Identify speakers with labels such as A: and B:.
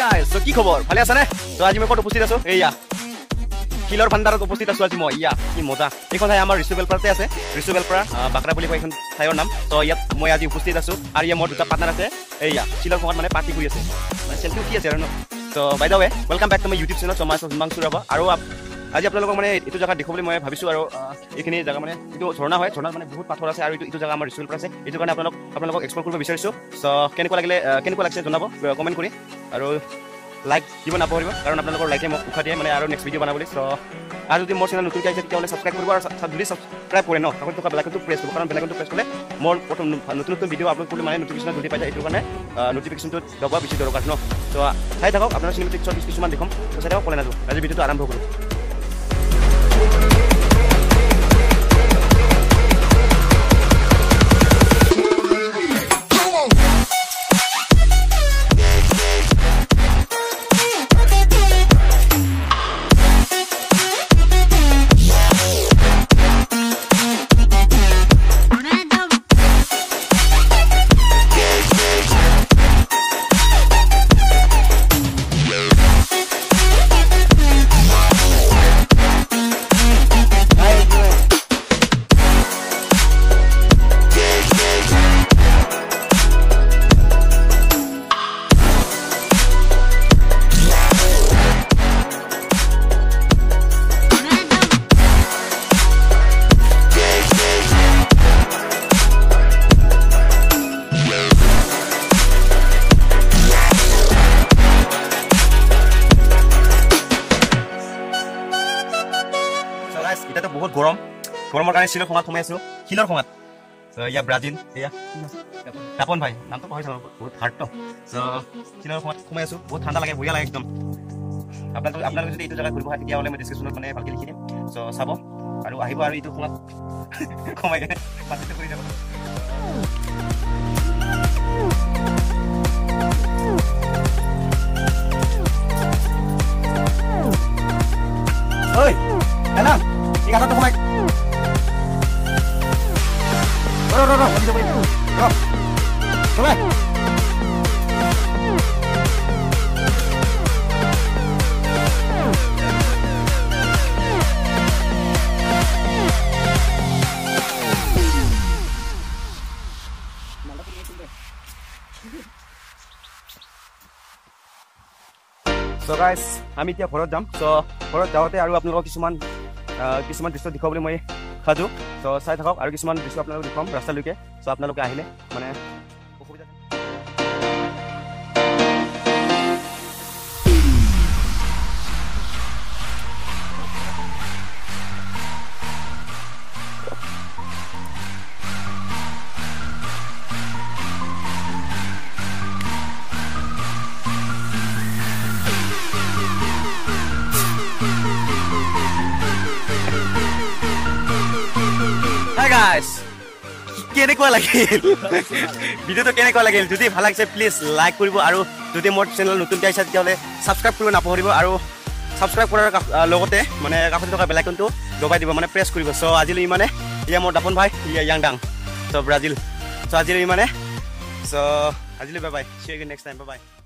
A: guys, so কি খবৰ ভালে আছানে তো আজি মই কত উপস্থিত আছো এইয়া কিলৰ ভান্ডাৰত উপস্থিত আছো আজি মই ইয়া কি মজা এইখন ঠাই আমাৰ ৰিচুবেল পাৰাতে আছে ৰিচুবেল পাৰা বাকৰা বুলি কয় এখন ঠাইৰ নাম তো ইয়াত মই আজি উপস্থিত আছো আৰু ইয়াৰ মোৰ দুটা পাৰ্টনাৰ আছে এইয়া কিলৰ খঙত মানে পাৰ্টি কৰি আছে মানে সেলফি উঠি আছে আৰু ন তো by the way welcome back to my YouTube channel Samaj Himanshu Rabha আৰু আজি আপোনালোকক মানে এইটো জায়গা দেখুৱাবলৈ মই ভাবিছো আৰু এইখিনি জায়গা মানে এইটো ঝৰ্ণা হয় ঝৰ্ণাত মানে বহুত পাথৰ আছে আৰু এইটো জায়গা আমাৰ ৰিচুৱেল আছে এইটো কাৰণে আপোনালোকক এক্সপ্ল'ৰ কৰিব বিচাৰিছো চ' কেনেকুৱা লাগিছে জনাব কমেণ্ট কৰি আৰু লাইক দিব নাপাহৰিব কাৰণ আপোনালোকৰ লাইকে মোক উৎসাহ দিয়ে মানে আৰু নেক্সট ভিডিঅ' বনাবলৈ চ' আৰু যদি মোৰ চেনেল নতুনকৈ আহিছে তেতিয়াহ'লে ছাবস্ক্ৰাইব কৰিব আৰু যদি ছাবস্ক্ৰাইব কৰে ন কাষত থকা বেলাইকনটো প্ৰেছ কৰিব কাৰণ বেলাইকনটো প্ৰেছ কৰিলে মোৰ প্ৰথম নতুন ভিডিঅ' আপলোড কৰিলে মানে নটিফিকেশ্যন জলদি পাই যায় এইটো কাৰণে নটিফিকেশ্যনটো দবাব বেছি দৰকাৰ ন চ' চাই থাকক আপোনাৰ চিনেমেটিক শ্বট কিছুমান দেখুৱাম ত' চাই থাকক ক'লে নাযাওঁ আজি ভিডিঅ'টো আৰম্ভ কৰোঁ এটাতো বহুত গৰমৰ কাৰণে শিলৰ খঙত সোমাই আছো শিলৰ খঙত ইয়া ব্ৰাজিল এয়া তাপন ভাই নামটো পাহৰি থাকো বহুত হাৰ্ড তো শিলৰ খঙত সোমাই আছো বহুত ঠাণ্ডা লাগে বঢ়িয়া লাগে একদম আপোনালোকে যদি এইটো জেগাত ঘূৰিব হয় তেতিয়াহ'লে মই ডিছক্ৰিপশ্যনত মানে ভালকৈ লিখি দিম চ' চাব আৰু আহিব আৰু এইটো খঙত সোমাই কেনে পাতিটো কৰি যাব ঐ এলাম এই গাছটো সোমাই সোমাই So guys, আমি এতিয়া ঘৰত যাম চ' ঘৰত যাওঁতে আৰু আপোনালোকক কিছুমান দৃশ্য দেখুৱাবলৈ মই সাজু চ' চাই থাকক আৰু কিছুমান দৃশ্য আপোনালোকক দেখুৱাম ৰাস্তালৈকে চ' আপোনালোকে আহিলে মানে অসুবিধা guys কেনেকুৱা লাগিল ভিডিঅ'টো কেনেকুৱা লাগিল যদি ভাল লাগিছে প্লিজ লাইক কৰিব আৰু যদি মোৰ চেনেল নতুনকৈ আহিছে তেতিয়াহ'লে ছাবস্ক্ৰাইব কৰিব নাপাহৰিব আৰু ছাবস্ক্ৰাইব কৰাৰ লগতে মানে কাষত থকা বেলাইকনটো দবাই দিব মানে প্ৰেছ কৰিব চ' আজিলৈ ইমানে ইয়া মোৰ দাপন ভাই ইয়া য়াংডাং চ' ব্ৰাজিল চ' আজিলৈ ইমানে চ' আজিলৈ bye bye see you next time bye by